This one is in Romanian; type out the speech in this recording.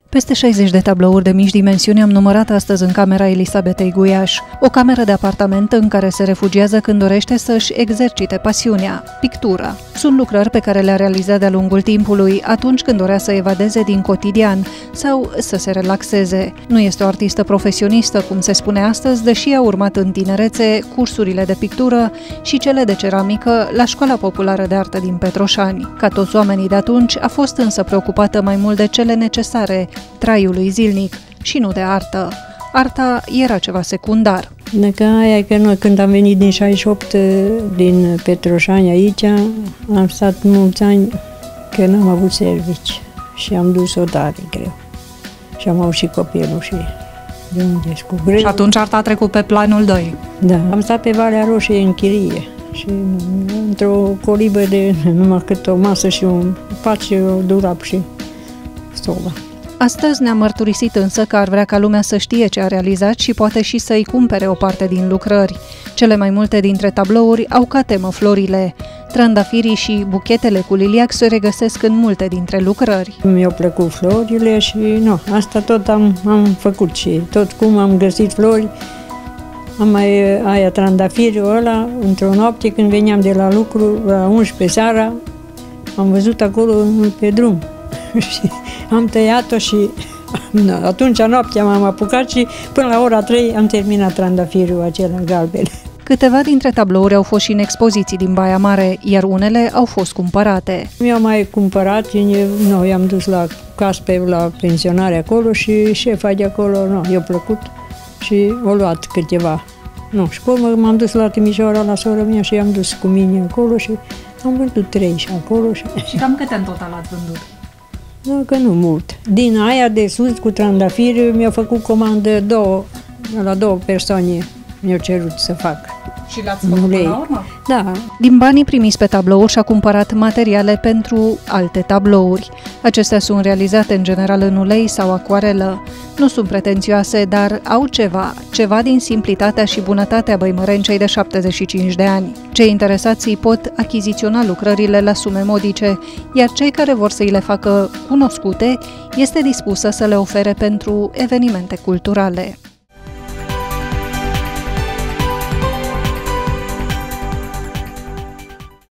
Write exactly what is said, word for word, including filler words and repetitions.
Peste șaizeci de tablouri de mici dimensiuni am numărat astăzi în camera Elisabetei Guiaș, o cameră de apartament în care se refugiază când dorește să-și exercite pasiunea, pictura. Sunt lucrări pe care le-a realizat de-a lungul timpului, atunci când dorea să evadeze din cotidian sau să se relaxeze. Nu este o artistă profesionistă, cum se spune astăzi, deși a urmat în tinerețe cursurile de pictură și cele de ceramică la Școala Populară de Artă din Petroșani. Ca toți oamenii de atunci, a fost însă preocupată mai mult de cele necesare traiului zilnic și nu de artă. Arta era ceva secundar. Dacă aia e că noi când am venit din șaizeci și opt din Petroșani aici, am stat mulți ani că n-am avut servici și am dus-o tare greu. Și am avut și copilul și de unde cu greu. Și atunci arta a trecut pe planul doi. Da, am stat pe Valea Roșie în chirie și într-o colibă de numai cât o masă și un pat și o dulap și soba. Astăzi ne-a mărturisit însă că ar vrea ca lumea să știe ce a realizat și poate și să-i cumpere o parte din lucrări. Cele mai multe dintre tablouri au ca temă florile. Trandafirii și buchetele cu liliac se regăsesc în multe dintre lucrări. Mi-au plăcut florile și nu, asta tot am, am făcut și tot cum am găsit flori. Am mai aia trandafirul ăla, într-o noapte când veneam de la lucru, la unsprezece seara, am văzut acolo pe drum. Și am tăiat-o și atunci noaptea m-am apucat și până la ora trei am terminat trandafirul acela galben. Câteva dintre tablouri au fost și în expoziții din Baia Mare, iar unele au fost cumpărate. Mi-au mai cumpărat și nu, i-am dus la Caspe, la pensionare acolo și șefa de acolo, nu, i-a plăcut și o luat câteva. Nu, și cum m-am dus la Timișoara, la sora mea și i-am dus cu mine acolo și am vândut trei și acolo. Și, și cam câte în total ați vândut? Nu, că nu mult. Din aia de sus cu trandafiri mi-a făcut comandă două, la două persoane mi-au cerut să fac. Și le-ați făcut până la urmă? Da. Din banii primiți pe tablouri și-a cumpărat materiale pentru alte tablouri. Acestea sunt realizate în general în ulei sau acuarelă. Nu sunt pretențioase, dar au ceva, ceva din simplitatea și bunătatea băimărencei de șaptezeci și cinci de ani. Cei interesați pot achiziționa lucrările la sume modice, iar cei care vor să îi le facă cunoscute, este dispusă să le ofere pentru evenimente culturale.